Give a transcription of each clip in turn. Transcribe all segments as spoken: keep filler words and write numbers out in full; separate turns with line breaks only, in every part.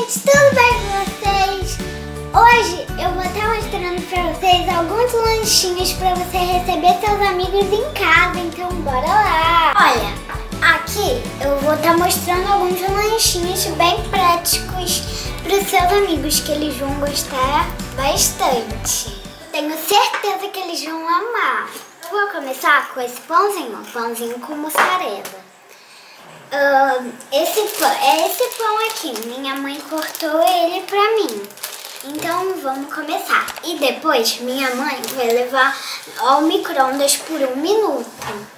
gente, tudo bem com vocês? Hoje eu vou estar mostrando pra vocês alguns lanchinhos pra você receber seus amigos em casa, então bora lá! Olha, aqui eu vou estar mostrando alguns lanchinhos bem práticos pros seus amigos, que eles vão gostar bastante. Tenho certeza que eles vão amar. Eu vou começar com esse pãozinho, pãozinho com mussarela. Uh, esse pão, é esse pão aqui, minha mãe cortou ele pra mim. Então vamos começar. E depois minha mãe vai levar ao micro-ondas por um minuto.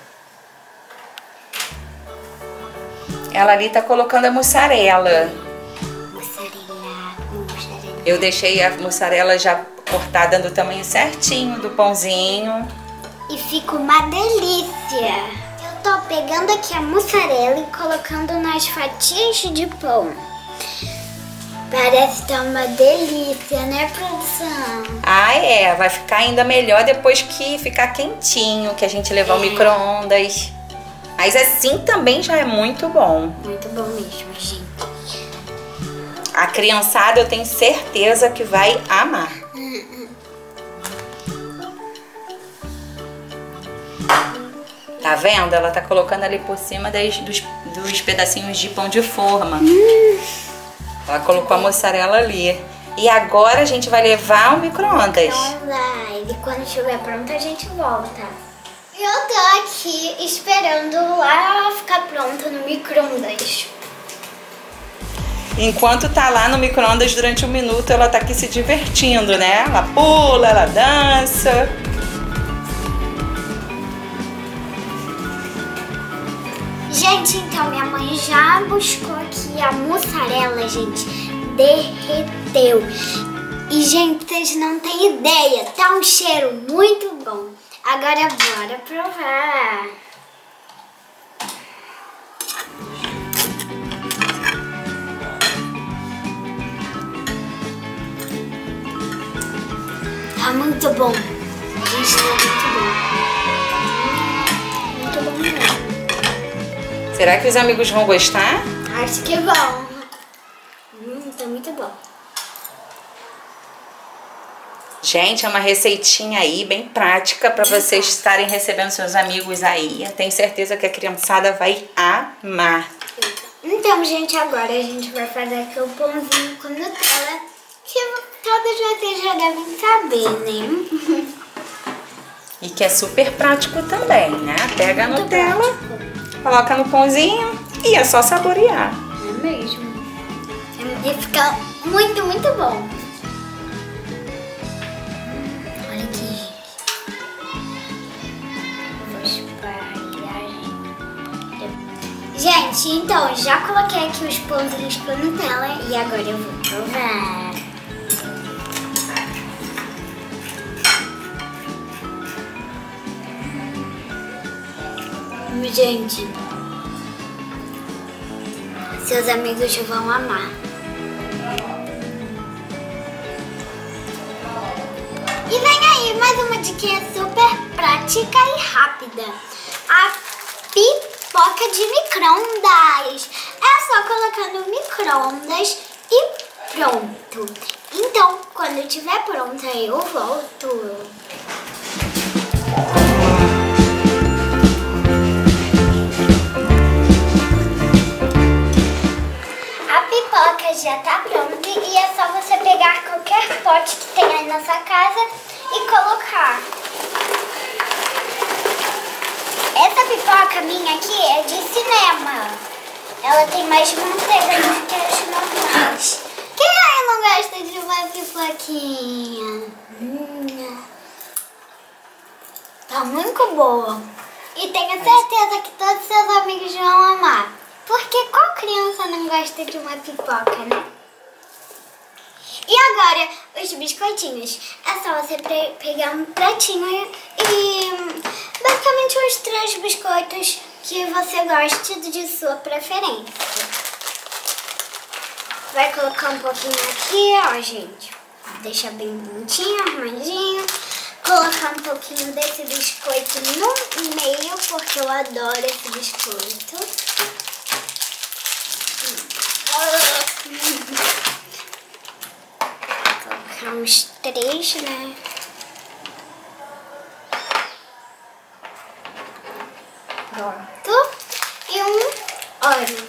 Ela ali tá colocando a mussarela.
Mussarela, mussarela.
Eu deixei a mussarela já cortada no tamanho certinho do pãozinho.
E fica uma delícia. Eu tô pegando aqui a mussarela e colocando nas fatias de pão. Parece estar uma delícia, né, produção?
Ah, é. Vai ficar ainda melhor depois que ficar quentinho, que a gente levar ao
É.
micro-ondas. Mas assim também já é muito bom.
Muito bom mesmo, gente.
A criançada eu tenho certeza que vai amar. Tá vendo? Ela tá colocando ali por cima das, dos, dos pedacinhos de pão de forma.
Hum.
Ela colocou a mussarela ali. E agora a gente vai levar ao micro-ondas.
Então vai. E quando estiver pronto a gente volta. Eu tô aqui esperando lá ficar pronto no micro-ondas.
Enquanto tá lá no micro-ondas durante um minuto, ela tá aqui se divertindo, né? Ela pula, ela dança.
Gente, então minha mãe já buscou aqui a mussarela, gente. Derreteu. E, gente, vocês não têm ideia. Tá um cheiro muito bom. Agora bora provar. Tá muito bom. Gente, tá muito bom. Muito bom mesmo.
Será que os amigos vão gostar?
Acho que vão. Hum, tá muito bom.
Gente, é uma receitinha aí bem prática para vocês estarem recebendo seus amigos aí. Eu tenho certeza que a criançada vai amar.
Então, gente, agora a gente vai fazer aqui o pãozinho com Nutella, que todos vocês já devem saber, né?
E que é super prático também, né? Pega a
Muito
Nutella,
prático.
coloca no pãozinho e é só saborear.
É mesmo. E fica muito, muito bom. Olha aqui, gente. Vou espalhar, gente. Gente, então, já coloquei aqui os pãozinhos com Nutella e agora eu vou provar. Gente, seus amigos vão amar. E vem aí mais uma dica super prática e rápida. A pipoca de micro-ondas. É só colocar no micro-ondas e pronto. Então, quando estiver pronta, eu volto. Já tá pronto e é só você pegar qualquer pote que tem aí na sua casa e colocar. Essa pipoca minha aqui é de cinema. Ela tem mais manteiga do que as normais. Quem aí não gosta de uma pipoquinha? Hum. Tá muito boa. E tenho certeza que todos seus amigos vão amar. Porque qual criança não gosta de uma pipoca, né? E agora, os biscoitinhos. É só você pegar um pratinho e basicamente os três biscoitos que você goste de sua preferência. Vai colocar um pouquinho aqui, ó, gente. Deixa bem bonitinho, arrumadinho. Colocar um pouquinho desse biscoito no meio, porque eu adoro esse biscoito. os três, né? Pronto. E um óleo.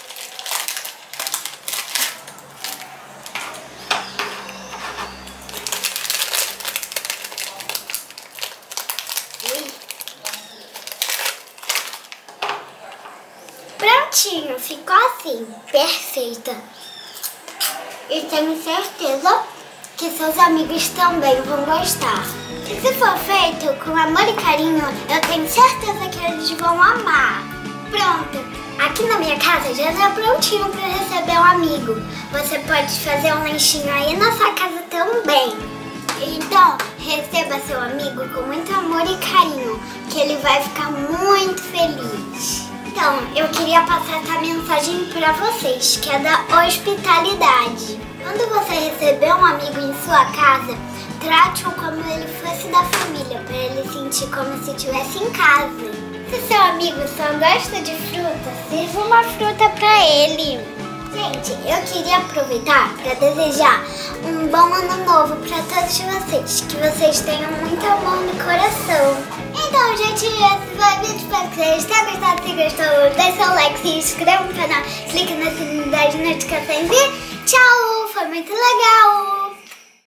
Prontinho, ficou assim, perfeita. E tenho certeza que seus amigos também vão gostar. E se for feito com amor e carinho, eu tenho certeza que eles vão amar. Pronto, aqui na minha casa já está prontinho para receber um amigo. Você pode fazer um lanchinho aí na sua casa também. Então, receba seu amigo com muito amor e carinho, que ele vai ficar muito feliz. Então, eu queria passar essa mensagem para vocês, que é da hospitalidade. Quando você receber um amigo em sua casa, trate-o como ele fosse da família, para ele sentir como se estivesse em casa. Se seu amigo só gosta de fruta, sirva uma fruta para ele. Gente, eu queria aproveitar para desejar um bom ano novo para todos vocês, que vocês tenham muito amor no coração. Então, gente, esse foi o vídeo, espero que vocês tenham gostado. Se gostou, deixe seu like, se inscreva no canal, clique no sininho das notificações e tchau! Foi muito legal!